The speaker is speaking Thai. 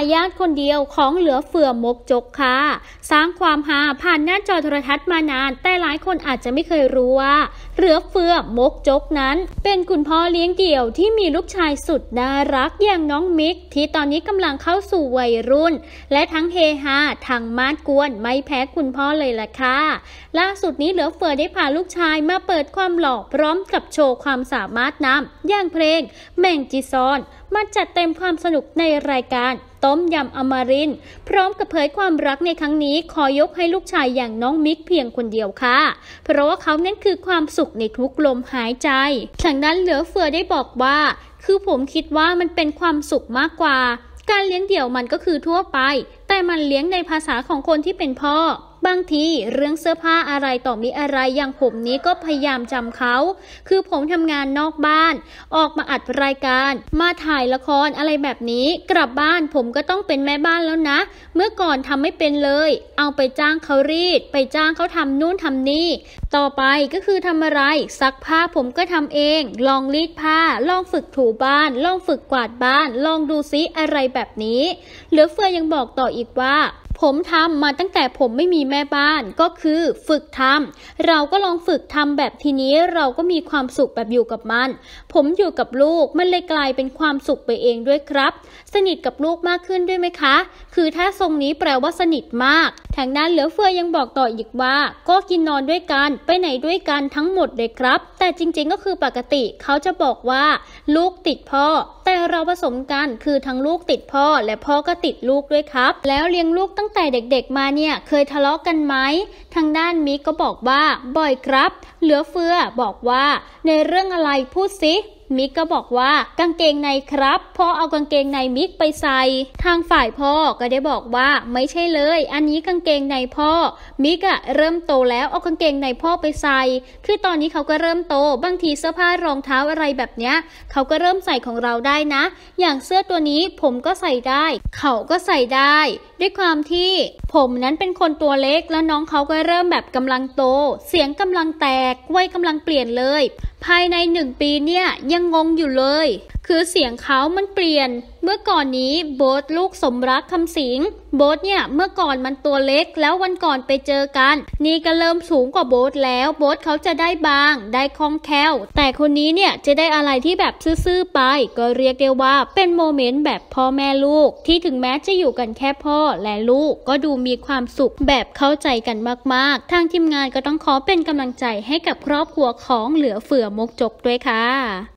ายาทคนเดียวของเหลือเฟือมกจกค่ะสร้างความฮาผ่านหน้าจอโทรทัศน์มานานแต่หลายคนอาจจะไม่เคยรู้ว่าเหลือเฟือมกจกนั้นเป็นคุณพ่อเลี้ยงเดี่ยวที่มีลูกชายสุดน่ารักอย่างน้องมิกที่ตอนนี้กำลังเข้าสู่วัยรุ่นและทั้งเฮฮาทั้งมาดกวนไม่แพ้คุณพ่อเลยล่ะค่ะล่าสุดนี้เหลือเฟือได้พาลูกชายมาเปิดความหล่อพร้อมกับโชว์ความสามารถนำอย่างเพลงแม่งจีซอนมาจัดเต็มความสนุกในรายการต้มยำอมรินทร์พร้อมกับเผยความรักในครั้งนี้ขอยกให้ลูกชายอย่างน้องมิกเพียงคนเดียวค่ะเพราะว่าเขานั้นคือความสุขในทุกลมหายใจทางด้านเหลือเฟือได้บอกว่าคือผมคิดว่ามันเป็นความสุขมากกว่าการเลี้ยงเดี่ยวมันก็คือทั่วไปแต่มันเลี้ยงในภาษาของคนที่เป็นพ่อบางทีเรื่องเสื้อผ้าอะไรต่อมีอะไรอย่างผมนี้ก็พยายามจำเขาคือผมทำงานนอกบ้านออกมาอัดรายการมาถ่ายละครอะไรแบบนี้กลับบ้านผมก็ต้องเป็นแม่บ้านแล้วนะเมื่อก่อนทำไม่เป็นเลยเอาไปจ้างเขารีดไปจ้างเขาทำนู่นทำนี่ต่อไปก็คือทำอะไรซักผ้าผมก็ทำเองลองรีดผ้าลองฝึกถูบ้านลองฝึกกวาดบ้านลองดูซิอะไรแบบนี้เหลือเฟือยังบอกต่ออีกว่าผมทำมาตั้งแต่ผมไม่มีแม่บ้านก็คือฝึกทำเราก็ลองฝึกทำแบบทีนี้เราก็มีความสุขแบบอยู่กับมันผมอยู่กับลูกมันเลยกลายเป็นความสุขไปเองด้วยครับสนิทกับลูกมากขึ้นด้วยไหมคะคือถ้าทรงนี้แปลว่าสนิทมากทางด้านเหลือเฟือยังบอกต่ออีกว่าก็กินนอนด้วยกันไปไหนด้วยกันทั้งหมดเลยครับแต่จริงๆก็คือปกติเขาจะบอกว่าลูกติดพ่อแต่เราผสมกันคือทั้งลูกติดพ่อและพ่อก็ติดลูกด้วยครับแล้วเลี้ยงลูกตั้งแต่เด็กๆมาเนี่ยเคยทะเลาะกันไหมทางด้านมิกก็บอกว่าบ่อยครับเหลือเฟือบอกว่าในเรื่องอะไรพูดสิมิกก็บอกว่ากางเกงในครับพ่อเอากางเกงในมิกไปใส่ทางฝ่ายพ่อก็ได้บอกว่าไม่ใช่เลยอันนี้กางเกงในพ่อมิกเริ่มโตแล้วเอากางเกงในพ่อไปใส่คือตอนนี้เขาก็เริ่มโตบางทีเสื้อผ้ารองเท้าอะไรแบบเนี้ยเขาก็เริ่มใส่ของเราได้นะอย่างเสื้อตัวนี้ผมก็ใส่ได้เขาก็ใส่ได้ด้วยความที่ผมนั้นเป็นคนตัวเล็กแล้วน้องเขาก็เริ่มแบบกำลังโตเสียงกำลังแตกวัยกำลังเปลี่ยนเลยภายใน1 ปีเนี่ยยังงงอยู่เลยคือเสียงเขามันเปลี่ยนเมื่อก่อนนี้โบ๊ทลูกสมรักคำสิงโบ๊ทเนี่ยเมื่อก่อนมันตัวเล็กแล้ววันก่อนไปเจอกันนี่ก็เริ่มสูงกว่าโบ๊ทแล้วโบ๊ทเขาจะได้บางได้คล่องแคล่วแต่คนนี้เนี่ยจะได้อะไรที่แบบซื่อๆไปก็เรียกได้ว่าเป็นโมเมนต์แบบพ่อแม่ลูกที่ถึงแม้จะอยู่กันแค่พ่อและลูกก็ดูมีความสุขแบบเข้าใจกันมากๆทางทีมงานก็ต้องขอเป็นกำลังใจให้กับครอบครัวของเหลือเฟือมกจกด้วยค่ะ